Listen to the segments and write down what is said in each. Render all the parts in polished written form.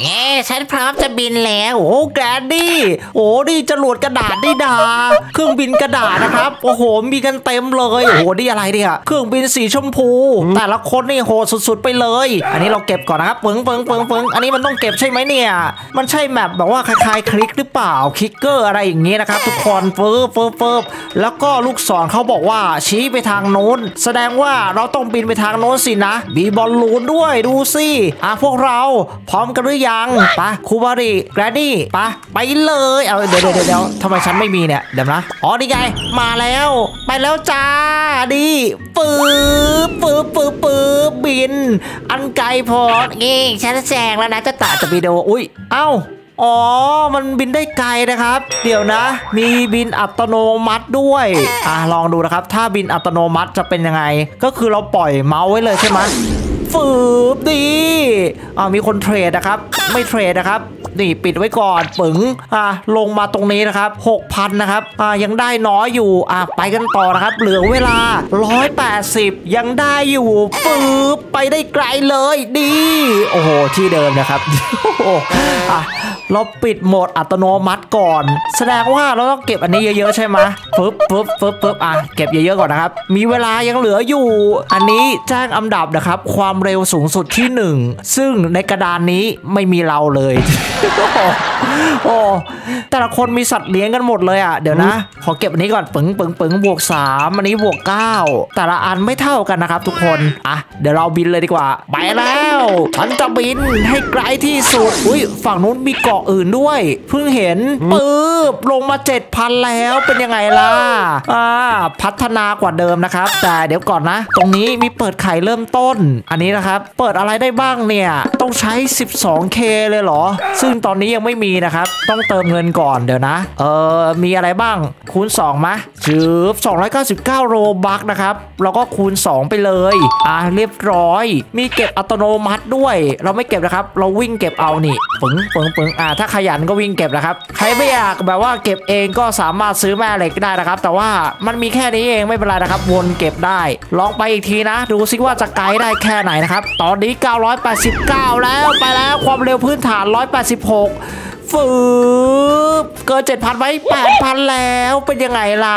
ฉันพร้อมจะบินแล้วโอ้แกรนดี้โอ้นี่จรวดกระดาษนี่ดาเครื่องบินกระดาษนะครับโอ้โหมีกันเต็มเลยโอ้โหนี่อะไรเนี่ยเครื่องบินสีชมพูแต่ละคนนี่โหดสุดๆไปเลยอันนี้เราเก็บก่อนนะครับปึ้งอันนี้มันต้องเก็บใช่ไหมเนี่ยมันใช่แมปแบบว่าคล้ายๆคลิกหรือเปล่าคลิกเกอร์อะไรอย่างงี้นะครับทุกคนปึ๊บแล้วก็ลูกศรเขาบอกว่าชี้ไปทางโน้นแสดงว่าเราต้องบินไปทางโน้นสินะมีบอลลูนด้วยดูสิพวกเราพร้อมกันหรือยังปะคูบาริแกรนดี้ไปเลยเอาเดี๋ยวทำไมฉันไม่มีเนี่ยเดี๋ยวนะอ๋อนี่ไงมาแล้วไปแล้วจ้าดิปึ๊บบินอันไกลพอนี่ฉันแซงแล้วนะจะตัดวิดีโออุ้ยเอ้าอ๋อมันบินได้ไกลนะครับเดี๋ยวนะมีบินอัตโนมัติด้วยลองดูนะครับถ้าบินอัตโนมัติจะเป็นยังไงก็คือเราปล่อยเมาส์ไว้เลยใช่ไหมฟืบดีมีคนเทรดนะครับไม่เทรดนะครับนี่ปิดไว้ก่อนปึ๋งลงมาตรงนี้นะครับ 6,000 นะครับยังได้น้อยอยู่ไปกันต่อนะครับเหลือเวลา180ยังได้อยู่ฟืบไปได้ไกลเลยดีโอ้โหที่เดิมนะครับเราปิดโหมดอัตโนมัติก่อนแสดงว่าเราต้องเก็บอันนี้เยอะๆใช่ไหมปึ๊บเก็บเยอะๆก่อนนะครับมีเวลายังเหลืออยู่อันนี้แจ้งอันดับนะครับความเร็วสูงสุดที่1ซึ่งในกระดานนี้ไม่มีเราเลย โอ้แต่ละคนมีสัตว์เลี้ยงกันหมดเลยเดี๋ยวนะขอเก็บอันนี้ก่อนปึ้งบวก3อันนี้บวก9แต่ละอันไม่เท่ากันนะครับทุกคนเดี๋ยวเราบินเลยดีกว่าไปแล้วฉันจะบินให้ไกลที่สุดฝั่งนู้นมีเกาะอื่นด้วยเพิ่งเห็นปึ๊บลงมา 7,000 แล้วเป็นยังไงล่ะพัฒนากว่าเดิมนะครับแต่เดี๋ยวก่อนนะตรงนี้มีเปิดไข่เริ่มต้นอันนี้นะครับเปิดอะไรได้บ้างเนี่ยต้องใช้ 12K เลยเหรอซึ่งตอนนี้ยังไม่มีนะครับต้องเติมเงินก่อนเดี๋ยวนะมีอะไรบ้างคูณ2มะ299โรบัคนะครับแล้วก็คูณ2ไปเลยเรียบร้อยมีเก็บอัตโนมัติด้วยเราไม่เก็บนะครับเราวิ่งเก็บเอานี่ปึ้งถ้าขยันก็วิ่งเก็บนะครับใครไม่อยากแบบว่าเก็บเองก็สามารถซื้อแม่เหล็กได้นะครับแต่ว่ามันมีแค่นี้เองไม่เป็นไรนะครับวนเก็บได้ลองไปอีกทีนะดูซิว่าจะไกลได้แค่ไหนนะครับตอนนี้989แล้วไปแล้วความเร็วพื้นฐาน186ฟืบเกิน 7,000 ไว้ 8,000 แล้วเป็นยังไงล่ะ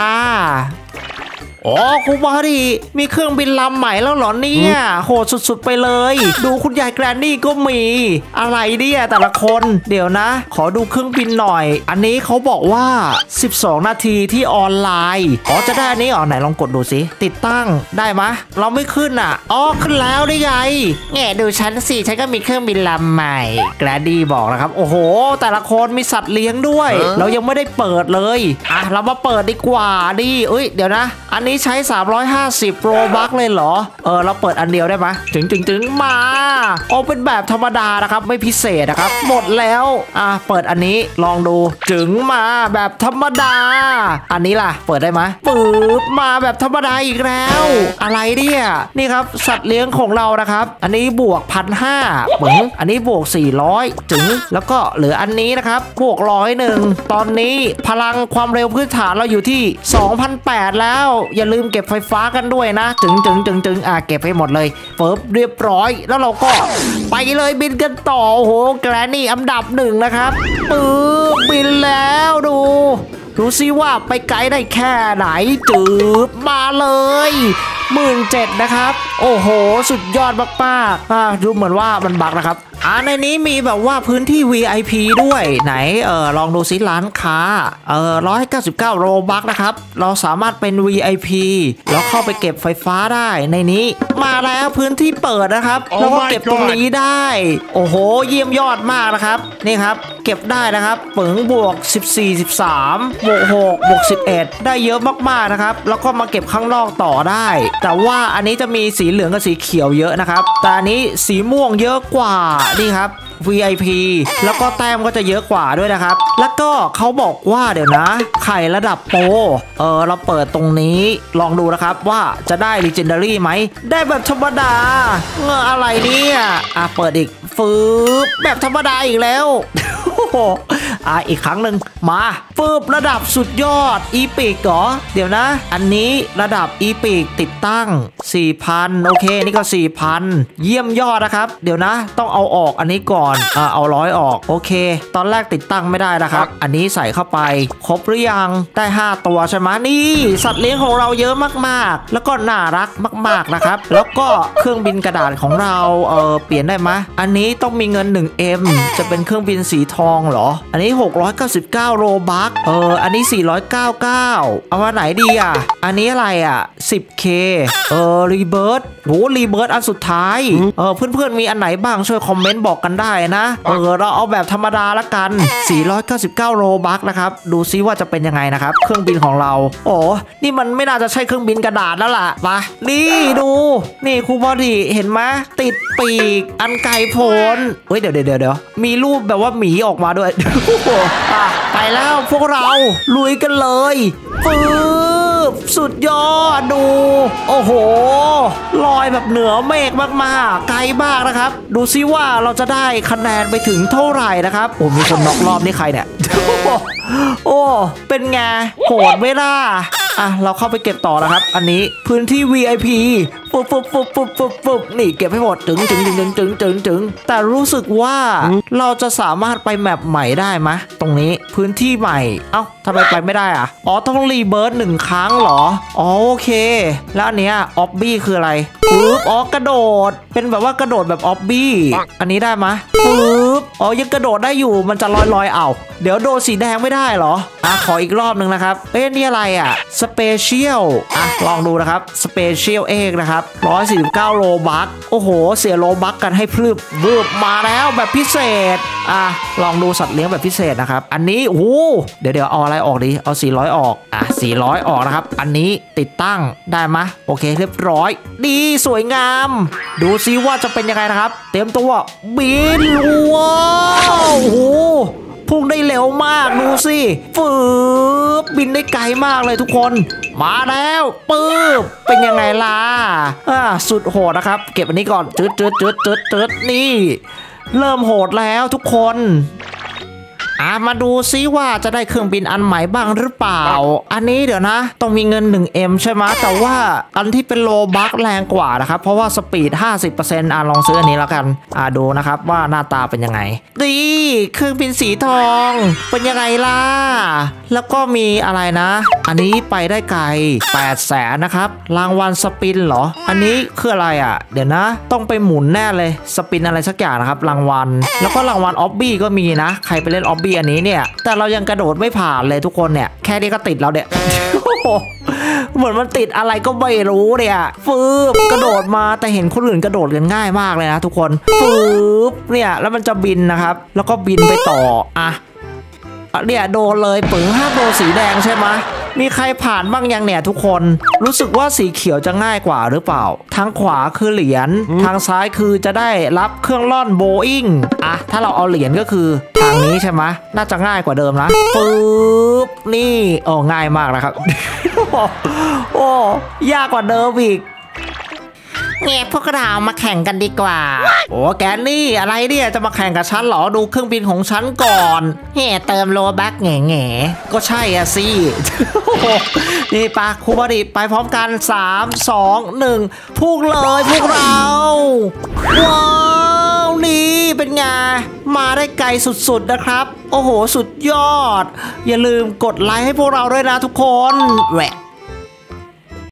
คุณบารีมีเครื่องบินลำใหม่แล้วเหรอเนี่ยโหดสุดๆไปเลยดูคุณยายแกรนนี่ก็มีอะไรเนี่ยแต่ละคนเดี๋ยวนะขอดูเครื่องบินหน่อยอันนี้เขาบอกว่า12นาทีที่ออนไลน์จะได้อันนี้ไหนลองกดดูสิติดตั้งได้ไหมเราไม่ขึ้นขึ้นแล้วได้ไงแง่ดูฉันสิฉันก็มีเครื่องบินลำใหม่แกรนนี่บอกนะครับโอ้โหแต่ละคนมีสัตว์เลี้ยงด้วยเรายังไม่ได้เปิดเลยเรามาเปิดดีกว่าดิเดี๋ยวนะอันนี้ใช้350โรบัคเลยเหรอเราเปิดอันเดียวได้ไหมถึงมาเป็นแบบธรรมดานะครับไม่พิเศษนะครับหมดแล้วเปิดอันนี้ลองดูถึงมาแบบธรรมดาอันนี้ล่ะเปิดได้ไหมปึ๊บมาแบบธรรมดาอีกแล้วอะไรเนี่ยนี่ครับสัตว์เลี้ยงของเรานะครับอันนี้บวก 1,500 ปึ้งอันนี้บวก400ถึงแล้วก็เหลืออันนี้นะครับบวก101ตอนนี้พลังความเร็วพื้นฐานเราอยู่ที่ 2,800 แล้วอย่าลืมเก็บไฟฟ้ากันด้วยนะถึงเก็บให้หมดเลยปึ๊บเรียบร้อยแล้วเราก็ไปเลยบินกันต่อโอ้โหแกรนนี่อันดับ1นะครับปึ๊บบินแล้วดูซิว่าไปไกลได้แค่ไหนจืบมาเลย17,000นะครับโอ้โหสุดยอดมากๆดูเหมือนว่ามันบักนะครับในนี้มีแบบว่าพื้นที่ VIP ด้วยไหนลองดูซิร้านค้า199โรบัคนะครับเราสามารถเป็น VIP แล้วเข้าไปเก็บไฟฟ้าได้ในนี้มาแล้วพื้นที่เปิดนะครับแล้วก็เก็บตรงนี้ได้โอ้โหเยี่ยมยอดมากนะครับนี่ครับเก็บได้นะครับปึ๋งบวก14 13บวก6บวก11ได้เยอะมากๆนะครับแล้วก็มาเก็บข้างนอกต่อได้แต่ว่าอันนี้จะมีสีเหลืองกับสีเขียวเยอะนะครับแต่อันนี้สีม่วงเยอะกว่านี่ครับ VIP แล้วก็แต้มก็จะเยอะกว่าด้วยนะครับแล้วก็เขาบอกว่าเดี๋ยวนะไข่ระดับโปรเราเปิดตรงนี้ลองดูนะครับว่าจะได้ Legendary ไหมได้แบบธรรมดาอะไรเนี่ยเปิดอีกฟืบแบบธรรมดาอีกแล้วอีกครั้งหนึ่งมาปึ๊บระดับสุดยอดอีพิกเหรอเดี๋ยวนะอันนี้ระดับอีพิกติดตั้ง 4,000 โอเคนี่ก็ 4,000 เยี่ยมยอดนะครับเดี๋ยวนะต้องเอาออกอันนี้ก่อนเอา100ออกโอเคตอนแรกติดตั้งไม่ได้นะครับอันนี้ใส่เข้าไปครบหรือยังได้5ตัวใช่ไหมนี่สัตว์เลี้ยงของเราเยอะมากๆแล้วก็น่ารักมากๆนะครับแล้วก็เครื่องบินกระดาษของเราเปลี่ยนได้ไหมอันนี้ต้องมีเงิน 1M จะเป็นเครื่องบินสีทองเหรออันนี้699โลบัคอันนี้499เอามาไหนดีอันนี้อะไร10Kรีเบิร์ตรีเบิร์ตอันสุดท้ายเพื่อนๆมีอันไหนบ้างช่วยคอมเมนต์บอกกันได้นะเราเอาแบบธรรมดาละกัน499โลบัคนะครับดูซิว่าจะเป็นยังไงนะครับเครื่องบินของเรานี่มันไม่น่าจะใช่เครื่องบินกระดาษแล้วล่ะมานี่ดูนี่ครูบอดี้เห็นไหมติดปีกอันไกลโพ้นเดี๋ยวมีรูปแบบว่าหมีออกมาด้วย ไปแล้วพวกเราลุยกันเลยปึ๊บสุดยอดดูโอ้โหลอยแบบเหนือเมฆมากๆไกลมากนะครับดูซิว่าเราจะได้คะแนนไปถึงเท่าไหร่นะครับมีคนน็อกรอบนี่ใครเนี่ย โอ้เป็นไงโหดไม่ล่ะเราเข้าไปเก็บต่อนะครับอันนี้พื้นที่ VIP ปุ๊บนี่เก็บให้หมดถึงแต่รู้สึกว่าเราจะสามารถไปแมปใหม่ได้ไหมตรงนี้พื้นที่ใหม่ทำไมไปไม่ได้ต้องรีเบิร์ต1 ครั้งเหรอโอเคแล้วอันเนี้ยออบบี้คืออะไรปึ๊บกระโดดเป็นแบบว่ากระโดดแบบออบบี้อันนี้ได้ไหมปึ๊บยังกระโดดได้อยู่มันจะลอยเดี๋ยวโดนสีแดงไม่ได้เหรอขออีกรอบหนึ่งนะครับนี่อะไรสเปเชียลลองดูนะครับสเปเชียลเอกนะครับ149โลบัคโอ้โหเสียโลบัคกันให้พลึบบึบมาแล้วแบบพิเศษลองดูสัตว์เลี้ยงแบบพิเศษนะครับอันนี้เดี๋ยวเอาอะไรออกดีเอา400ออก400ออกนะครับอันนี้ติดตั้งได้ไหมโอเคเรียบร้อยดีสวยงามดูซิว่าจะเป็นยังไงนะครับเตรียมตัวบินว้าวโอ้โหพุ่งได้เร็วมากดูสิฟืบบินได้ไกลมากเลยทุกคนมาแล้วปึ๊บเป็นยังไงล่ะสุดโหดนะครับเก็บอันนี้ก่อนจืดนี่เริ่มโหดแล้วทุกคนมาดูซิว่าจะได้เครื่องบินอันใหม่บ้างหรือเปล่าอันนี้เดี๋ยวนะต้องมีเงิน 1M ใช่ไหมแต่ว่าอันที่เป็นโลบัคแรงกว่านะครับเพราะว่าสปีด 50% ลองซื้ออันนี้แล้วกันดูนะครับว่าหน้าตาเป็นยังไงดีเครื่องบินสีทองเป็นยังไงล่ะแล้วก็มีอะไรนะอันนี้ไปได้ไกล800,000นะครับรางวัลสปินเหรออันนี้คืออะไรเดี๋ยวนะต้องไปหมุนแน่เลยสปินอะไรสักอย่างนะครับรางวัลแล้วก็รางวัลออบบี้ก็มีนะใครไปเล่นออบบี้อันนี้เนี่ยแต่เรายังกระโดดไม่ผ่านเลยทุกคนเนี่ยแค่นี้ก็ติดแล้วเนี่ย เหมือนมันติดอะไรก็ไม่รู้เนี่ยฟืบกระโดดมาแต่เห็นคนอื่นกระโดดกันง่ายมากเลยนะทุกคนฟืบเนี่ยแล้วมันจะบินนะครับแล้วก็บินไปต่อเนี่ยโดนเลยปึ๋ง5โดนสีแดงใช่ไหมมีใครผ่านบ้างยังเนี่ยทุกคนรู้สึกว่าสีเขียวจะง่ายกว่าหรือเปล่าทางขวาคือเหรียญทางซ้ายคือจะได้รับเครื่องล่อนโบอิงถ้าเราเอาเหรียญก็คือทางนี้ใช่ไหมน่าจะง่ายกว่าเดิมนะปึ๊บนี่ง่ายมากนะครับ ยากกว่าเดิมอีกพวกเรามาแข่งกันดีกว่าแกนี่อะไรเนี่ยจะมาแข่งกับฉันเหรอดูเครื่องบินของฉันก่อนเติมโลบัคแง่ก็ใช่สิ นี่ปะครูบอดี้ไปพร้อมกัน3 2 1พุ่งเลยพวกเราว้าวนี่เป็นไงมาได้ไกลสุดๆนะครับโอ้โหสุดยอดอย่าลืมกดไลค์ให้พวกเราด้วยนะทุกคนแหวะ